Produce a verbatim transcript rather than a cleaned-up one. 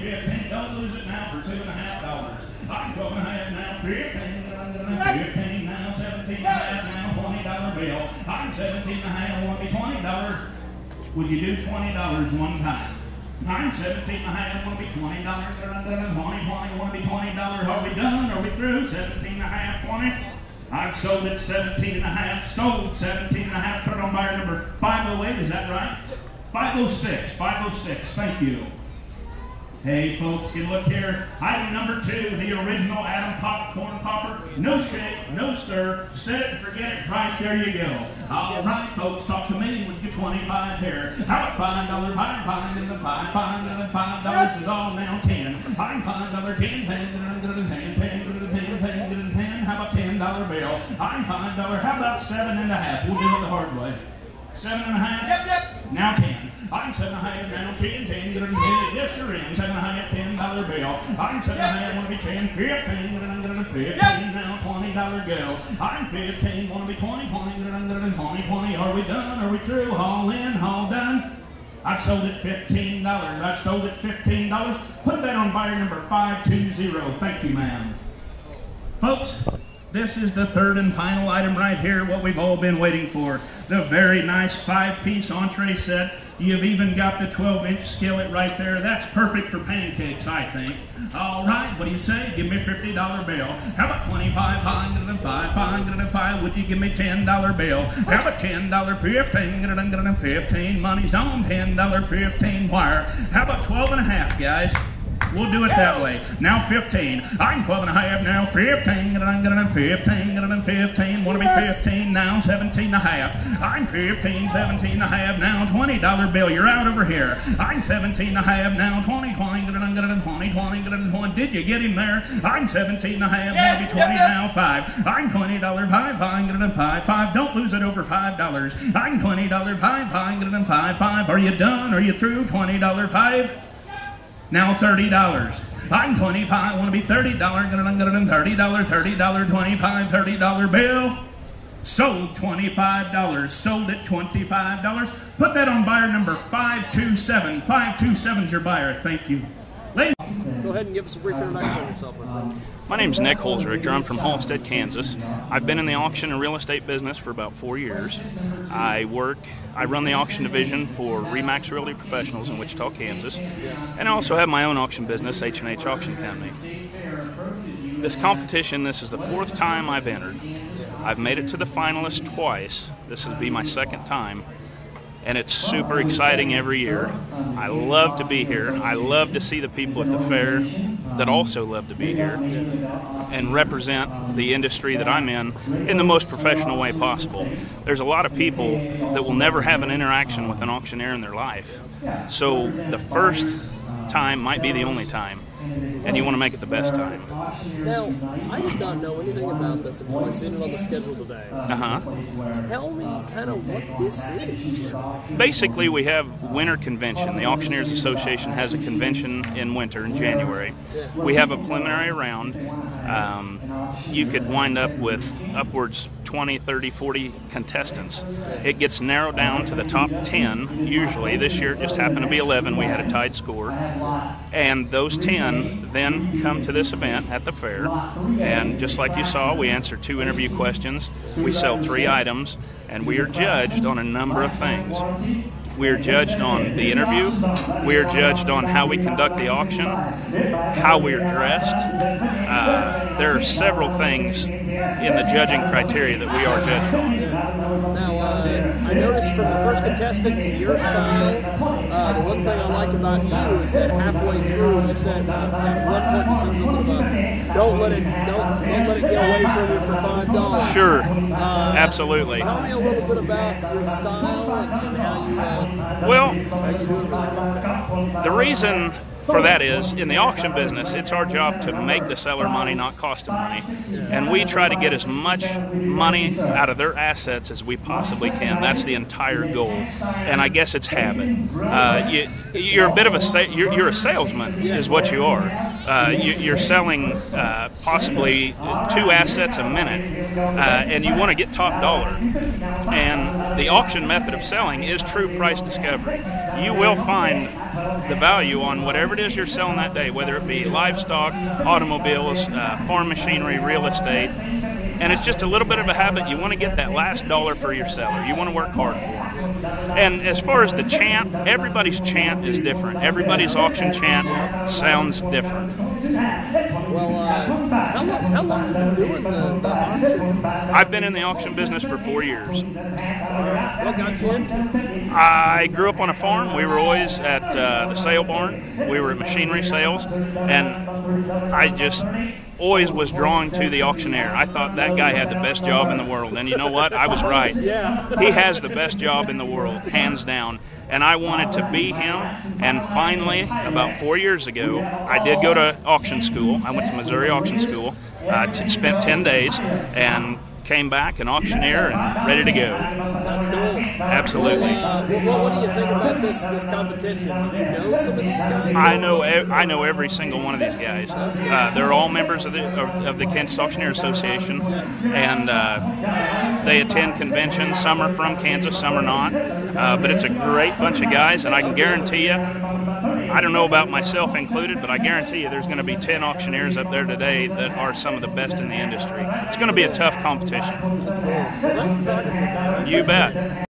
fifteen. Don't lose it now for two and a half dollars. I'm twelve and a half now. Fifteen. Fifteen now. Seventeen and a half now. Twenty dollar bill. I'm seventeen and a half. Want to be twenty dollars? Would you do twenty dollars one time? I'm seventeen and a half. Want to be twenty dollars? Twenty, twenty. Want to be twenty dollars? Are we done? Are we through? Seventeen and a half. Twenty. I've sold it seventeen and a half. Sold seventeen and a half. Put it on buyer number five oh eight. Is that right? five oh six. five oh six. Thank you. Hey folks, get a look here. Item number two, the original Adam Popcorn Popper. No shake, no stir, set it and forget it. Right there you go. All right, folks, talk to me with your twenty-five here. How about five dollar pie, pie, and the pie, pie, and the five dollars is all now ten. I'm five dollar ten, ten, ten, ten, ten, ten, ten, ten. How about ten dollar bill? I'm five dollar. How about seven and a half? We'll do it the hard way. Seven and a half. Yep, yep. Now ten. I'm seven and a half, now ten, ten, ten, ten, yes you're in, seven and a half, ten dollar bill. I'm seven and a half, want to be ten, fifteen, fifteen, now twenty dollar go. I'm fifteen, want to be twenty, twenty, twenty, twenty, are we done, are we through, all in, all done? I've sold it fifteen dollars, I've sold it fifteen dollars. Put that on buyer number five two zero, thank you ma'am. Folks, this is the third and final item right here, what we've all been waiting for. The very nice five-piece entree set. You've even got the twelve inch skillet right there. That's perfect for pancakes, I think. All right, what do you say? Give me a fifty dollar bill. How about twenty-five, five, five, five, five? Would you give me a ten dollar bill? How about ten dollars, fifteen, fifteen? Money's on ten dollars, fifteen. Wire. How about twelve and a half, guys? We'll do it that way. Now fifteen. I'm twelve and a half now. fifteen. fifteen. fifteen. Want to be fifteen now. seventeen and a half. I'm fifteen. seventeen and a half now. twenty dollar bill. You're out over here. I'm seventeen and a half now. twenty, twenty, twenty, twenty, twenty. Did you get him there? I'm seventeen and a half. Want to be twenty now. five. I'm twenty dollars. five, five, five, five. Don't lose it over five dollars. I'm twenty dollars. five, five, five, five. Are you done? Are you through? twenty dollars. five. Now thirty dollars. I'm twenty-five, want to be thirty dollars, thirty dollars, thirty dollars, twenty-five, thirty dollar bill. Sold twenty-five dollars, sold at twenty-five dollars. Put that on buyer number five two seven. five two seven's your buyer, thank you. Ladies. Go ahead and give us a brief introduction of yourself, my friend. My name's Nick Holzrichter. I'm from Halstead, Kansas. I've been in the auction and real estate business for about four years. I work, I run the auction division for Remax Realty Professionals in Wichita, Kansas. And I also have my own auction business, H and H Auction Company. This competition, this is the fourth time I've entered. I've made it to the finalists twice. This will be my second time. And it's super exciting every year. I love to be here. I love to see the people at the fair that also love to be here and represent the industry that I'm in in the most professional way possible. There's a lot of people that will never have an interaction with an auctioneer in their life. So the first time might be the only time, and you want to make it the best time. Now, I did not know anything about this until I seen it on the schedule today. Uh-huh. Tell me kind of what this is. Basically, we have winter convention. The Auctioneers Association has a convention in winter in January. We have a preliminary round. Um, you could wind up with upwards twenty, thirty, forty contestants. It gets narrowed down to the top ten, usually. This year it just happened to be eleven. We had a tied score. And those ten then come to this event at the fair. And just like you saw, we answer two interview questions. We sell three items, and we are judged on a number of things. We are judged on the interview. We are judged on how we conduct the auction, how we are dressed. Uh, there are several things in the judging criteria that we are judged on. Now, uh, I noticed from the first contestant to your style, uh, the one thing I liked about you is that halfway through you said, uh, at one point you said something about don't let it don't, don't let it get away from you for five dollars. Sure, uh, absolutely. Tell me a little bit about your style and, and how you. Uh, Well, how you do it. the reason for that is, in the auction business, it's our job to make the seller money, not cost them money. And we try to get as much money out of their assets as we possibly can. That's the entire goal. And I guess it's habit. Uh, you, you're a bit of a sa- you're, you're a salesman, is what you are. Uh, you, you're selling uh, possibly two assets a minute, uh, and you want to get top dollar. And the auction method of selling is true price discovery. You will find the value on whatever it is you're selling that day, whether it be livestock, automobiles, uh, farm machinery, real estate. And it's just a little bit of a habit. You want to get that last dollar for your seller. You want to work hard for them. And as far as the chant, everybody's chant is different. Everybody's auction chant sounds different. Well, uh, how, long, how long have you been doing the, the auction? I've been in the auction business for four years. What got you into it? I grew up on a farm. We were always at uh, the sale barn. We were at machinery sales. And I just always was drawn to the auctioneer. I thought that guy had the best job in the world. And you know what? I was right. Yeah. He has the best job in the world, hands down. And I wanted to be him. And finally, about four years ago, I did go to auction school. I went to Missouri Auction School, uh, t- spent ten days, and came back an auctioneer and ready to go. That's cool. Absolutely. Uh, what, what do you think about this this competition? Do you know some of these guys? I know I know every single one of these guys. Uh, they're all members of the of, of the Kansas Auctioneer Association, and uh, they attend conventions. Some are from Kansas, some are not. Uh, but it's a great bunch of guys, and I can guarantee you, I don't know about myself included, but I guarantee you there's going to be ten auctioneers up there today that are some of the best in the industry. It's going to be a tough competition. That's cool. Well, thanks for talking to me. You bet.